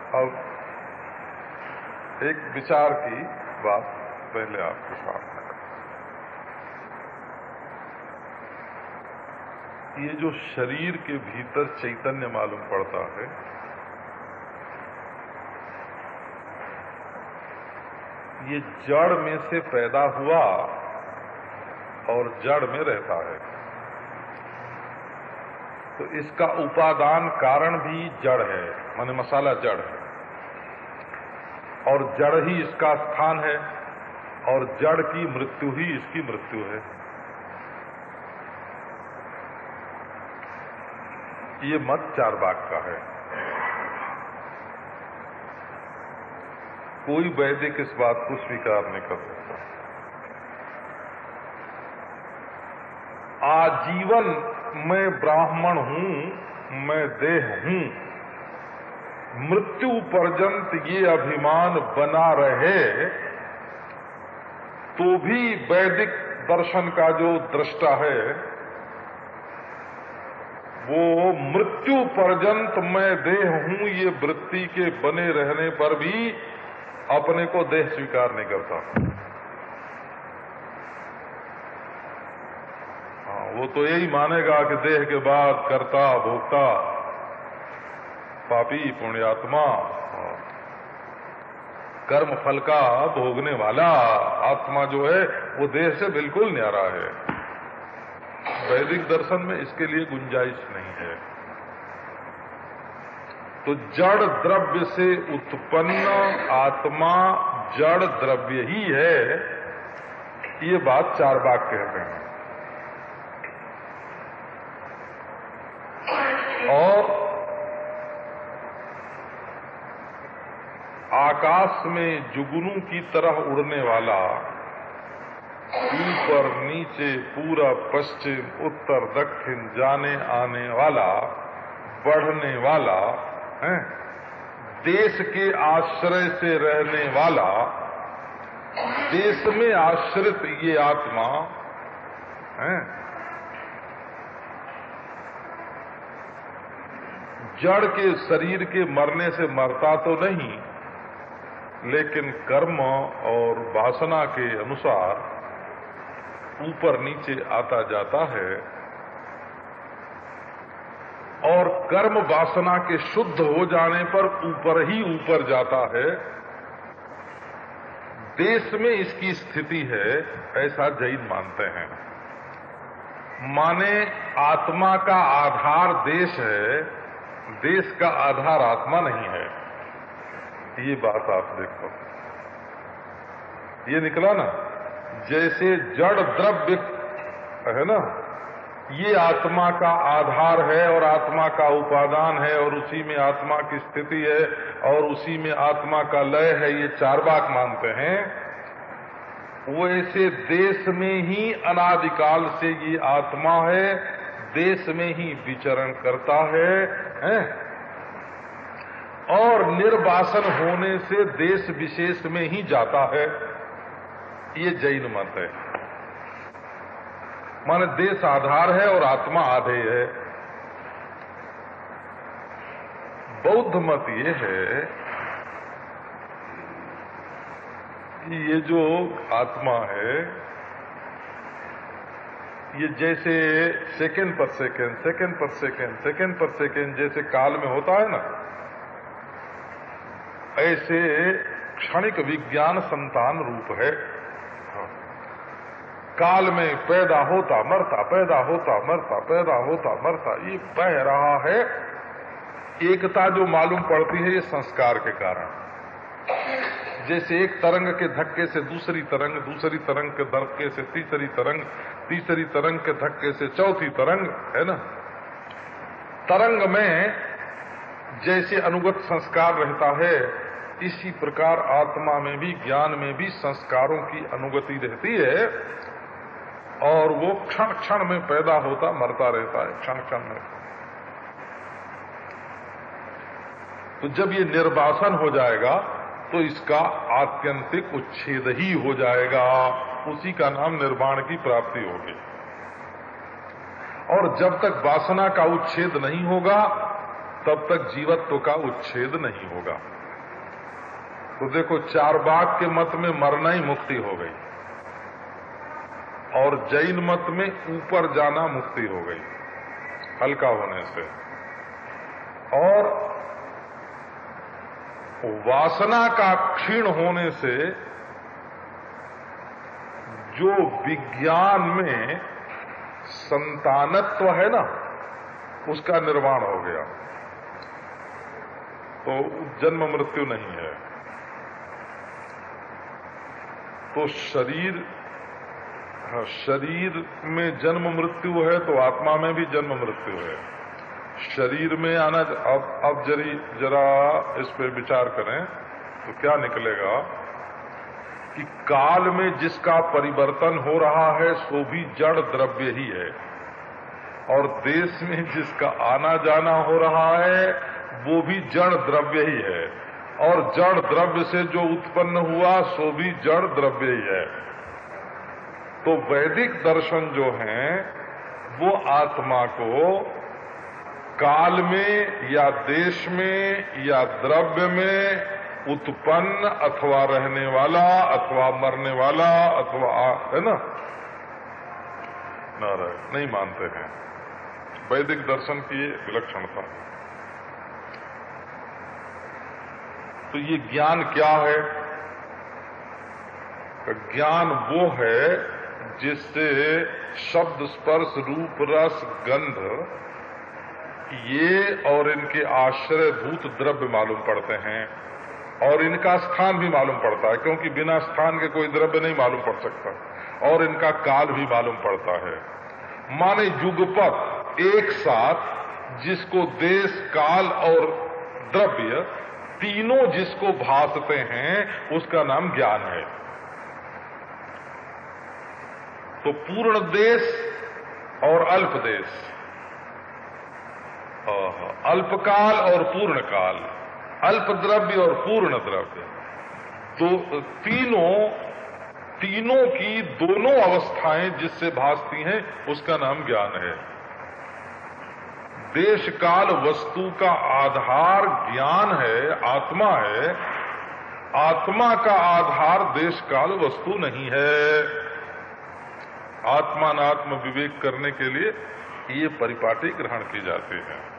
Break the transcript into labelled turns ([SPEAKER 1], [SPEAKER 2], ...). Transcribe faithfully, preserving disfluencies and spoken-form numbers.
[SPEAKER 1] अब एक विचार की बात पहले आपके सामने, ये जो शरीर के भीतर चैतन्य मालूम पड़ता है, ये जड़ में से पैदा हुआ और जड़ में रहता है, तो इसका उपादान कारण भी जड़ है, माने मसाला जड़ है, और जड़ ही इसका स्थान है, और जड़ की मृत्यु ही इसकी मृत्यु है। ये मत चार्वाक का है। कोई वैदिक इस बात को स्वीकार नहीं कर सकता। आजीवन मैं ब्राह्मण हूं, मैं देह हूं, मृत्यु पर्यंत ये अभिमान बना रहे तो भी वैदिक दर्शन का जो दृष्टा है वो मृत्यु पर्यंत मैं देह हूं ये वृत्ति के बने रहने पर भी अपने को देह स्वीकार नहीं करता। हाँ, वो तो यही मानेगा कि देह के बाद कर्ता भोक्ता पापी पुण्यात्मा कर्म फल का भोगने वाला आत्मा जो है वो देह से बिल्कुल न्यारा है। वैदिक दर्शन में इसके लिए गुंजाइश नहीं है। तो जड़ द्रव्य से उत्पन्न आत्मा जड़ द्रव्य ही है, ये बात चार्वाक कहते हैं। और आकाश में जुगनू की तरह उड़ने वाला, ऊपर नीचे पूरब पश्चिम उत्तर दक्षिण जाने आने वाला, बढ़ने वाला है, देश के आश्रय से रहने वाला, देश में आश्रित ये आत्मा है, जड़ के शरीर के मरने से मरता तो नहीं, लेकिन कर्म और वासना के अनुसार ऊपर नीचे आता जाता है, और कर्म वासना के शुद्ध हो जाने पर ऊपर ही ऊपर जाता है। देश में इसकी स्थिति है, ऐसा जैन मानते हैं। माने आत्मा का आधार देश है, देश का आधार आत्मा नहीं है। ये बात आप देखो, ये निकला ना, जैसे जड़ द्रव्य है ना, ये आत्मा का आधार है और आत्मा का उपादान है, और उसी में आत्मा की स्थिति है और उसी में आत्मा का लय है, ये चार्वाक मानते हैं। वो ऐसे देश में ही अनादिकाल से ये आत्मा है, देश में ही विचरण करता है, है? और निर्वासन होने से देश विशेष में ही जाता है। ये जैन मत है। माने देश आधार है और आत्मा आधेय है। बौद्ध मत ये है कि ये जो आत्मा है ये जैसे सेकंड पर सेकंड सेकंड पर सेकंड सेकंड पर सेकंड जैसे काल में होता है ना, ऐसे क्षणिक विज्ञान संतान रूप है। काल में पैदा होता मरता, पैदा होता मरता, पैदा होता मरता, ये बह रहा है। एकता जो मालूम पड़ती है ये संस्कार के कारण। जैसे एक तरंग के धक्के से दूसरी तरंग, दूसरी तरंग के धक्के से तीसरी तरंग, तीसरी तरंग के धक्के से चौथी तरंग, है ना। तरंग में जैसे अनुगत संस्कार रहता है, इसी प्रकार आत्मा में भी, ज्ञान में भी संस्कारों की अनुगति रहती है, और वो क्षण क्षण में पैदा होता मरता रहता है, क्षण क्षण में। तो जब ये निर्वासन हो जाएगा तो इसका आत्यंतिक उच्छेद ही हो जाएगा, उसी का नाम निर्वाण की प्राप्ति होगी। और जब तक वासना का उच्छेद नहीं होगा तब तक जीवत्व का उच्छेद नहीं होगा। तो देखो, चारवाक के मत में मरना ही मुक्ति हो गई, और जैन मत में ऊपर जाना मुक्ति हो गई हल्का होने से। और वासना का क्षीण होने से जो विज्ञान में संतानत्व है ना, उसका निर्माण हो गया, तो जन्म मृत्यु नहीं है। तो शरीर शरीर में जन्म मृत्यु है तो आत्मा में भी जन्म मृत्यु है। शरीर में आना, अब अब जरी जरा इस पे विचार करें तो क्या निकलेगा कि काल में जिसका परिवर्तन हो रहा है सो भी जड़ द्रव्य ही है, और देश में जिसका आना जाना हो रहा है वो भी जड़ द्रव्य ही है, और जड़ द्रव्य से जो उत्पन्न हुआ सो भी जड़ द्रव्य ही है। तो वैदिक दर्शन जो है वो आत्मा को काल में या देश में या द्रव्य में उत्पन्न अथवा रहने वाला अथवा मरने वाला अथवा, है ना, ना रहे, नहीं मानते हैं। वैदिक दर्शन की ये विलक्षणता। तो ये ज्ञान क्या है? ज्ञान वो है जिससे शब्द स्पर्श रूप रस गंध ये और इनके आश्रयभूत द्रव्य मालूम पड़ते हैं, और इनका स्थान भी मालूम पड़ता है, क्योंकि बिना स्थान के कोई द्रव्य नहीं मालूम पड़ सकता, और इनका काल भी मालूम पड़ता है। माने युगपत एक साथ जिसको देश काल और द्रव्य तीनों जिसको भासते हैं उसका नाम ज्ञान है। तो पूर्ण देश और अल्प देश, अल्पकाल और पूर्ण काल, अल्प द्रव्य और पूर्ण द्रव्य, तो तीनों तीनों की दोनों अवस्थाएं जिससे भासती हैं उसका नाम ज्ञान है। देश काल वस्तु का आधार ज्ञान है, आत्मा है। आत्मा का आधार देश काल वस्तु नहीं है। आत्मानात्म विवेक करने के लिए ये परिपाटी ग्रहण की जाती है।